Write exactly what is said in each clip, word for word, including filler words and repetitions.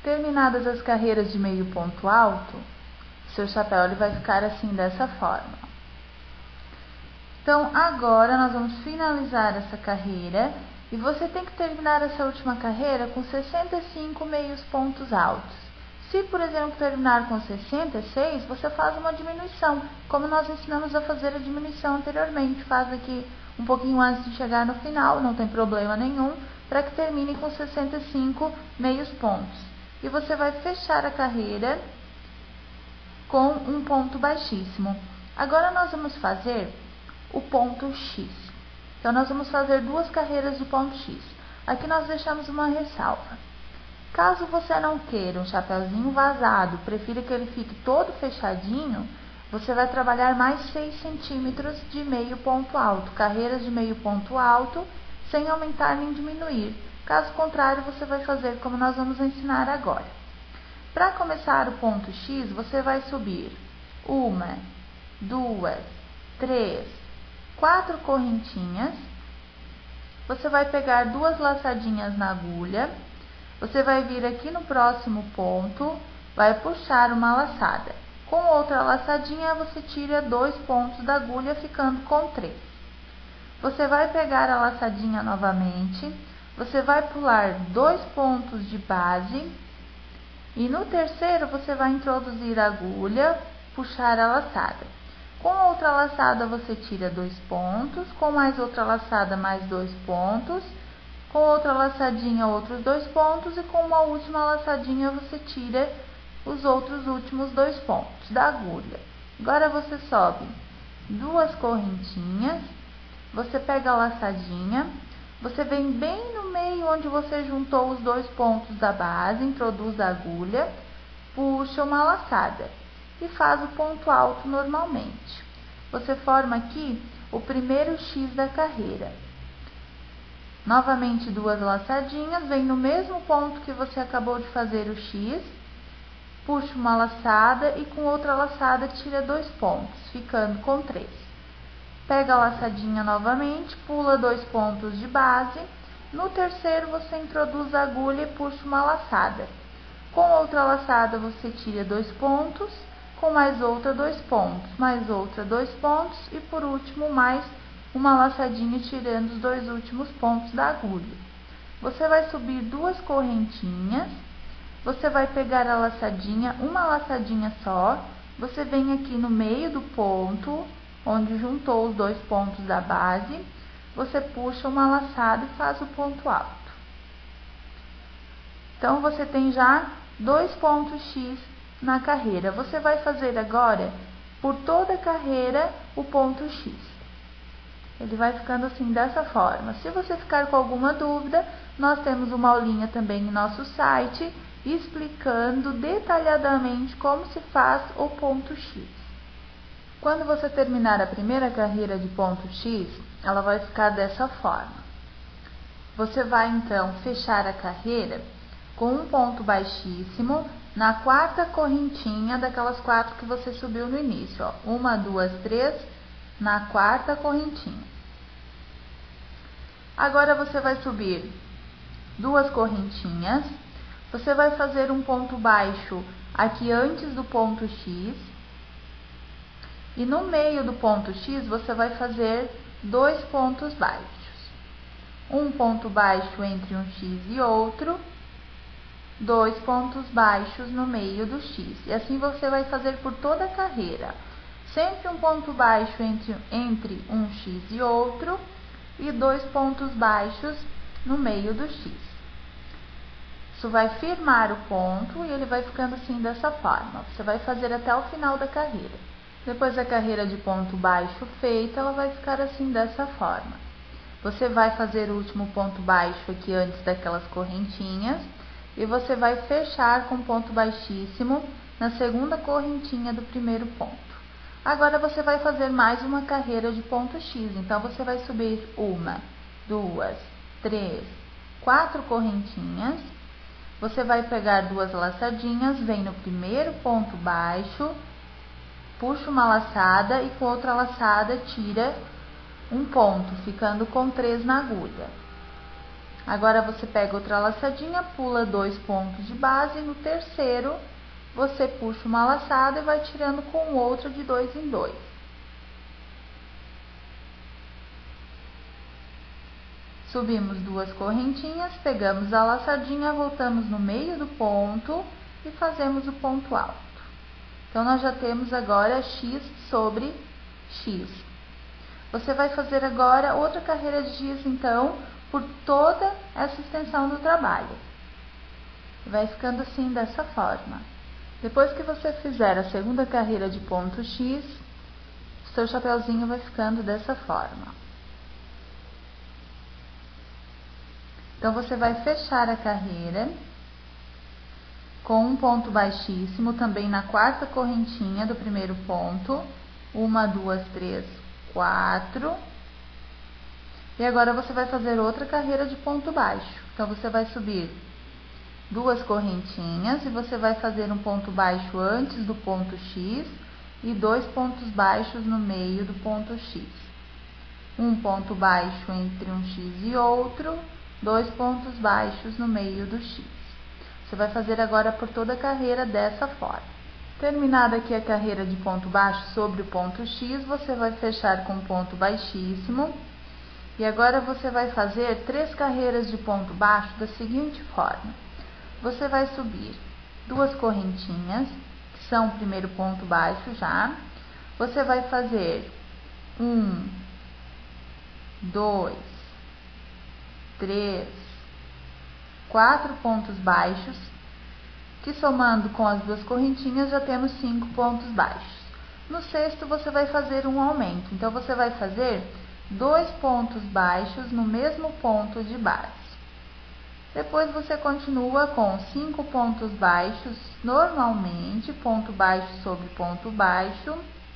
Terminadas as carreiras de meio ponto alto, seu chapéu ele vai ficar assim dessa forma. Então, agora nós vamos finalizar essa carreira e você tem que terminar essa última carreira com sessenta e cinco meios pontos altos. Se, por exemplo, terminar com sessenta e seis, você faz uma diminuição, como nós ensinamos a fazer a diminuição anteriormente. Faz aqui um pouquinho antes de chegar no final, não tem problema nenhum, para que termine com sessenta e cinco meios pontos. E você vai fechar a carreira com um ponto baixíssimo. Agora nós vamos fazer o ponto X. Então, nós vamos fazer duas carreiras de ponto X. Aqui nós deixamos uma ressalva. Caso você não queira um chapéuzinho vazado, prefira que ele fique todo fechadinho, você vai trabalhar mais seis centímetros de meio ponto alto, carreiras de meio ponto alto, sem aumentar nem diminuir. Caso contrário, você vai fazer como nós vamos ensinar agora. Para começar o ponto X, você vai subir uma, duas, três, quatro correntinhas. Você vai pegar duas laçadinhas na agulha. Você vai vir aqui no próximo ponto, vai puxar uma laçada. Com outra laçadinha, você tira dois pontos da agulha, ficando com três. Você vai pegar a laçadinha novamente, você vai pular dois pontos de base, e no terceiro você vai introduzir a agulha, puxar a laçada. Com outra laçada, você tira dois pontos, com mais outra laçada, mais dois pontos, com outra laçadinha, outros dois pontos, e com uma última laçadinha, você tira os outros últimos dois pontos da agulha. Agora, você sobe duas correntinhas, você pega a laçadinha, você vem bem no meio onde você juntou os dois pontos da base, introduz a agulha, puxa uma laçada e faz o ponto alto normalmente. Você forma aqui o primeiro X da carreira. Novamente duas laçadinhas, vem no mesmo ponto que você acabou de fazer o X, puxa uma laçada e com outra laçada tira dois pontos, ficando com três. Pega a laçadinha novamente, pula dois pontos de base. No terceiro, você introduz a agulha e puxa uma laçada. Com outra laçada, você tira dois pontos, com mais outra, dois pontos, mais outra, dois pontos, e por último, mais uma laçadinha tirando os dois últimos pontos da agulha. Você vai subir duas correntinhas, você vai pegar a laçadinha, uma laçadinha só, você vem aqui no meio do ponto, onde juntou os dois pontos da base, você puxa uma laçada e faz o ponto alto. Então, você tem já dois pontos X na carreira. Você vai fazer agora, por toda a carreira, o ponto X. Ele vai ficando assim, dessa forma. Se você ficar com alguma dúvida, nós temos uma aulinha também em nosso site, explicando detalhadamente como se faz o ponto X. Quando você terminar a primeira carreira de ponto X, ela vai ficar dessa forma. Você vai, então, fechar a carreira com um ponto baixíssimo na quarta correntinha daquelas quatro que você subiu no início, ó. Uma, duas, três, na quarta correntinha. Agora, você vai subir duas correntinhas, você vai fazer um ponto baixo aqui antes do ponto X, e no meio do ponto X, você vai fazer dois pontos baixos. Um ponto baixo entre um X e outro, dois pontos baixos no meio do X. E assim você vai fazer por toda a carreira. Sempre um ponto baixo entre, entre um X e outro, e dois pontos baixos no meio do X. Isso vai firmar o ponto e ele vai ficando assim dessa forma. Você vai fazer até o final da carreira. Depois da carreira de ponto baixo feita, ela vai ficar assim dessa forma. Você vai fazer o último ponto baixo aqui antes daquelas correntinhas e você vai fechar com ponto baixíssimo na segunda correntinha do primeiro ponto. Agora, você vai fazer mais uma carreira de ponto X. Então, você vai subir uma, duas, três, quatro correntinhas. Você vai pegar duas laçadinhas, vem no primeiro ponto baixo, puxa uma laçada e com outra laçada tira um ponto, ficando com três na agulha. Agora você pega outra laçadinha, pula dois pontos de base, e no terceiro você puxa uma laçada e vai tirando com outra de dois em dois. Subimos duas correntinhas, pegamos a laçadinha, voltamos no meio do ponto e fazemos o ponto alto. Então, nós já temos agora X sobre X. Você vai fazer agora outra carreira de X, então, por toda essa extensão do trabalho. Vai ficando assim, dessa forma. Depois que você fizer a segunda carreira de ponto X, seu chapeuzinho vai ficando dessa forma. Então, você vai fechar a carreira com um ponto baixíssimo, também na quarta correntinha do primeiro ponto. Uma, duas, três, quatro. E agora você vai fazer outra carreira de ponto baixo. Então, você vai subir duas correntinhas e você vai fazer um ponto baixo antes do ponto X e dois pontos baixos no meio do ponto X. Um ponto baixo entre um X e outro, dois pontos baixos no meio do X. Você vai fazer agora por toda a carreira dessa forma. Terminada aqui a carreira de ponto baixo sobre o ponto X, você vai fechar com ponto baixíssimo. E agora você vai fazer três carreiras de ponto baixo da seguinte forma. Você vai subir duas correntinhas, que são o primeiro ponto baixo já. Você vai fazer um, dois, três, quatro pontos baixos, que somando com as duas correntinhas já temos cinco pontos baixos. No sexto você vai fazer um aumento, então você vai fazer dois pontos baixos no mesmo ponto de base. Depois você continua com cinco pontos baixos normalmente, ponto baixo sobre ponto baixo.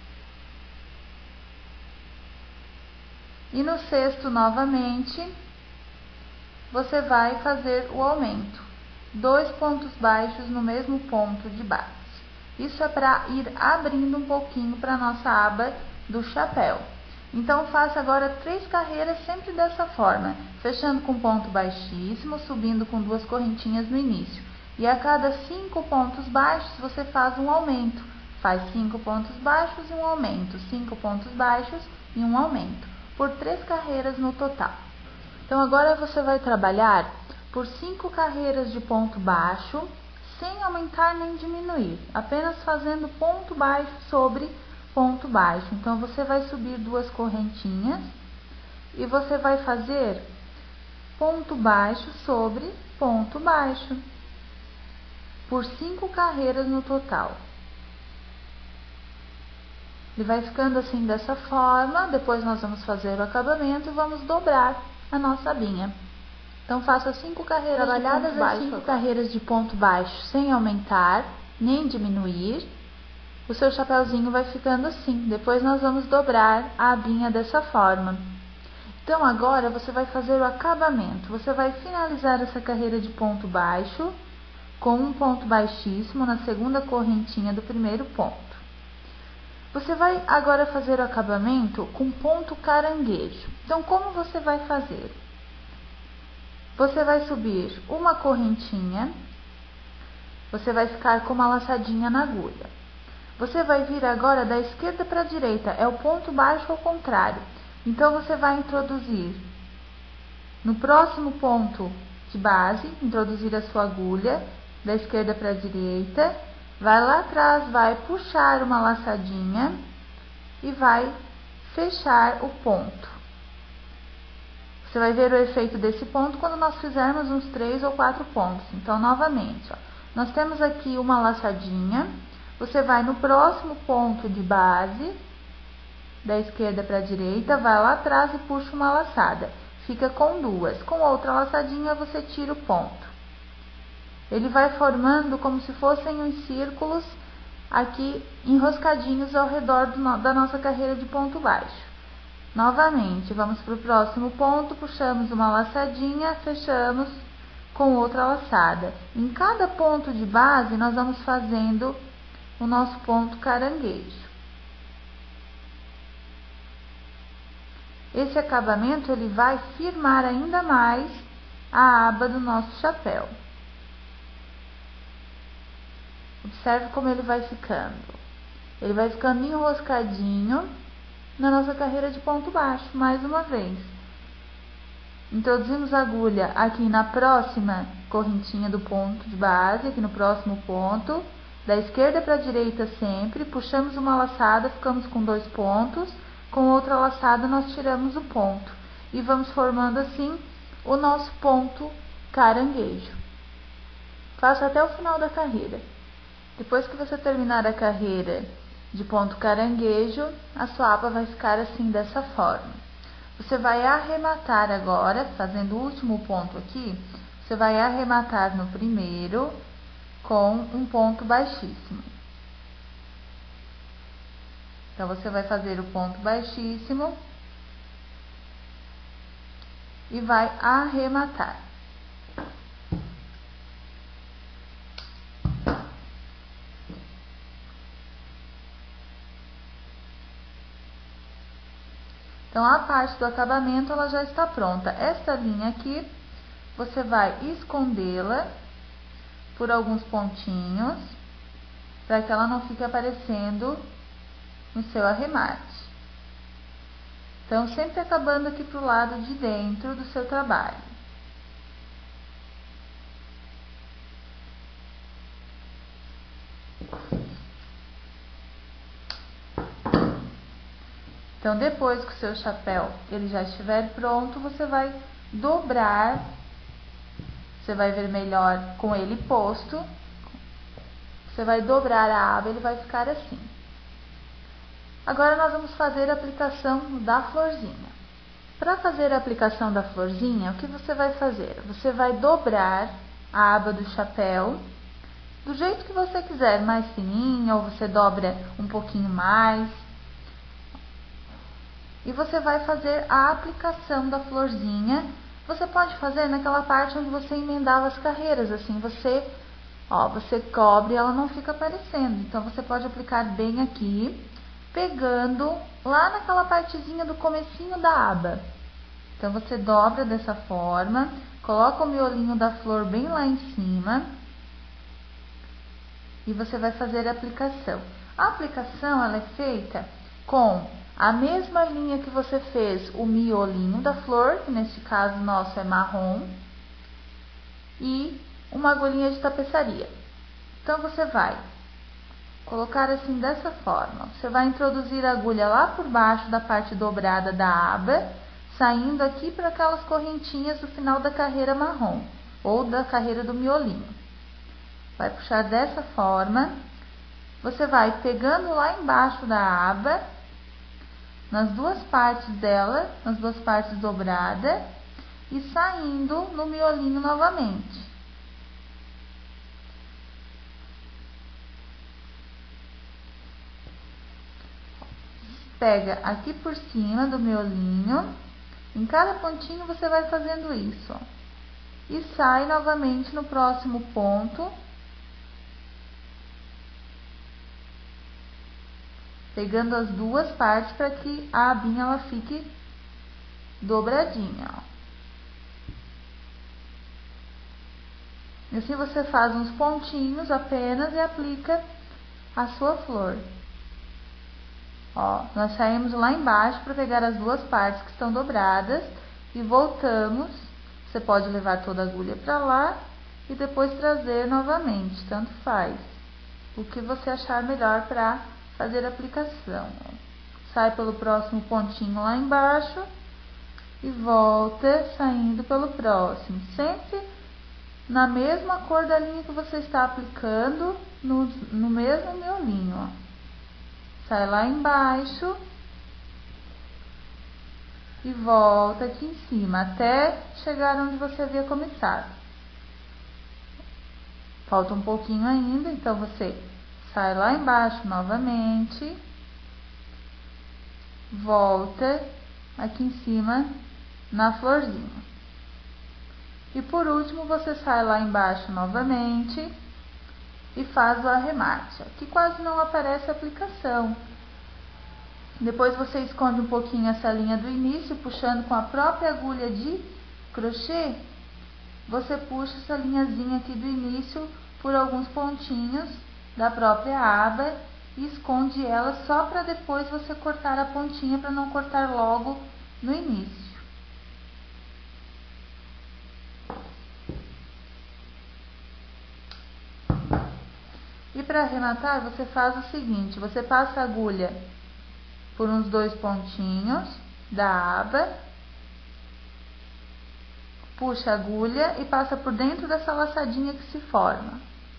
E no sexto novamente, você vai fazer o aumento, dois pontos baixos no mesmo ponto de base. Isso é para ir abrindo um pouquinho para a nossa aba do chapéu. Então, faça agora três carreiras sempre dessa forma, fechando com ponto baixíssimo, subindo com duas correntinhas no início. E a cada cinco pontos baixos, você faz um aumento. Faz cinco pontos baixos e um aumento, cinco pontos baixos e um aumento, por três carreiras no total. Então, agora você vai trabalhar por cinco carreiras de ponto baixo, sem aumentar nem diminuir, apenas fazendo ponto baixo sobre ponto baixo. Então, você vai subir duas correntinhas e você vai fazer ponto baixo sobre ponto baixo, por cinco carreiras no total. Ele vai ficando assim dessa forma. Depois nós vamos fazer o acabamento e vamos dobrar a nossa abinha. Então, faça cinco carreiras trabalhadas, as cinco carreiras de ponto baixo sem aumentar nem diminuir. O seu chapeuzinho vai ficando assim. Depois nós vamos dobrar a abinha dessa forma. Então, agora você vai fazer o acabamento. Você vai finalizar essa carreira de ponto baixo com um ponto baixíssimo na segunda correntinha do primeiro ponto. Você vai agora fazer o acabamento com ponto caranguejo. Então, como você vai fazer? Você vai subir uma correntinha, você vai ficar com uma laçadinha na agulha. Você vai vir agora da esquerda para a direita, é o ponto baixo ao contrário. Então, você vai introduzir no próximo ponto de base, introduzir a sua agulha da esquerda para a direita, vai lá atrás, vai puxar uma laçadinha e vai fechar o ponto. Você vai ver o efeito desse ponto quando nós fizermos uns três ou quatro pontos. Então, novamente, ó, nós temos aqui uma laçadinha. Você vai no próximo ponto de base, da esquerda para a direita, vai lá atrás e puxa uma laçada. Fica com duas. Com outra laçadinha, você tira o ponto. Ele vai formando como se fossem uns círculos aqui enroscadinhos ao redor do, da nossa carreira de ponto baixo. Novamente, vamos para o próximo ponto, puxamos uma laçadinha, fechamos com outra laçada. Em cada ponto de base, nós vamos fazendo o nosso ponto caranguejo. Esse acabamento, ele vai firmar ainda mais a aba do nosso chapéu. Observe como ele vai ficando. Ele vai ficando enroscadinho na nossa carreira de ponto baixo, mais uma vez. Introduzimos a agulha aqui na próxima correntinha do ponto de base, aqui no próximo ponto, da esquerda para a direita sempre, puxamos uma laçada, ficamos com dois pontos, com outra laçada nós tiramos o ponto, e vamos formando assim o nosso ponto caranguejo. Faça até o final da carreira. Depois que você terminar a carreira de ponto caranguejo, a sua aba vai ficar assim, dessa forma. Você vai arrematar agora, fazendo o último ponto aqui, você vai arrematar no primeiro com um ponto baixíssimo. Então, você vai fazer o ponto baixíssimo e vai arrematar. Então, a parte do acabamento, ela já está pronta. Esta linha aqui, você vai escondê-la por alguns pontinhos, para que ela não fique aparecendo no seu arremate. Então, sempre acabando aqui pro lado de dentro do seu trabalho. Então, depois que o seu chapéu ele já estiver pronto, você vai dobrar, você vai ver melhor com ele posto, você vai dobrar a aba, ele vai ficar assim. Agora, nós vamos fazer a aplicação da florzinha. Para fazer a aplicação da florzinha, o que você vai fazer? Você vai dobrar a aba do chapéu, do jeito que você quiser, mais fininha, ou você dobra um pouquinho mais. E você vai fazer a aplicação da florzinha. Você pode fazer naquela parte onde você emendava as carreiras, assim, você, ó, você cobre e ela não fica aparecendo. Então, você pode aplicar bem aqui, pegando lá naquela partezinha do comecinho da aba. Então, você dobra dessa forma, coloca o miolinho da flor bem lá em cima e você vai fazer a aplicação. A aplicação, ela é feita com a mesma linha que você fez o miolinho da flor, que neste caso nosso é marrom, e uma agulhinha de tapeçaria. Então, você vai colocar assim dessa forma. Você vai introduzir a agulha lá por baixo da parte dobrada da aba, saindo aqui para aquelas correntinhas do final da carreira marrom, ou da carreira do miolinho. Vai puxar dessa forma. Você vai pegando lá embaixo da aba, nas duas partes dela, nas duas partes dobradas, e saindo no miolinho novamente. Pega aqui por cima do miolinho, em cada pontinho você vai fazendo isso, ó, e sai novamente no próximo ponto, pegando as duas partes para que a abinha ela fique dobradinha, ó. E assim você faz uns pontinhos apenas e aplica a sua flor. Ó, nós saímos lá embaixo para pegar as duas partes que estão dobradas e voltamos. Você pode levar toda a agulha para lá e depois trazer novamente, tanto faz. O que você achar melhor para fazer a aplicação. Sai pelo próximo pontinho lá embaixo e volta saindo pelo próximo, sempre na mesma cor da linha que você está aplicando, no, no mesmo miolinho, ó. Sai lá embaixo e volta aqui em cima, até chegar onde você havia começado. Falta um pouquinho ainda, então você sai lá embaixo novamente, volta aqui em cima na florzinha. E por último, você sai lá embaixo novamente e faz o arremate. Aqui quase não aparece a aplicação. Depois você esconde um pouquinho essa linha do início, puxando com a própria agulha de crochê, você puxa essa linhazinha aqui do início por alguns pontinhos da própria aba e esconde ela só para depois você cortar a pontinha, para não cortar logo no início. E para arrematar, você faz o seguinte, você passa a agulha por uns dois pontinhos da aba, puxa a agulha e passa por dentro dessa laçadinha que se forma.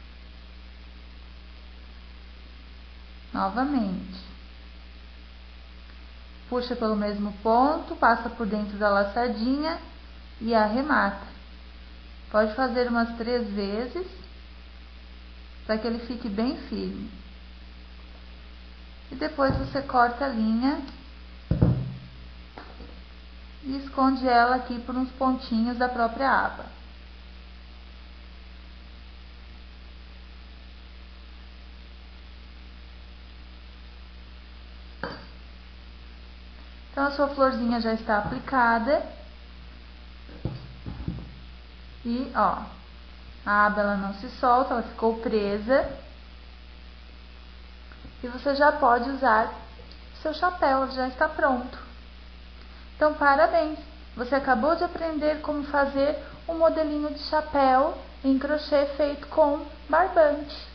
Novamente. Puxa pelo mesmo ponto, passa por dentro da laçadinha e arremata. Pode fazer umas três vezes, para que ele fique bem firme. E depois você corta a linha e esconde ela aqui por uns pontinhos da própria aba. Então, a sua florzinha já está aplicada. E, ó, a aba ela não se solta, ela ficou presa. E você já pode usar seu chapéu, já está pronto. Então, parabéns! Você acabou de aprender como fazer um modelinho de chapéu em crochê feito com barbante.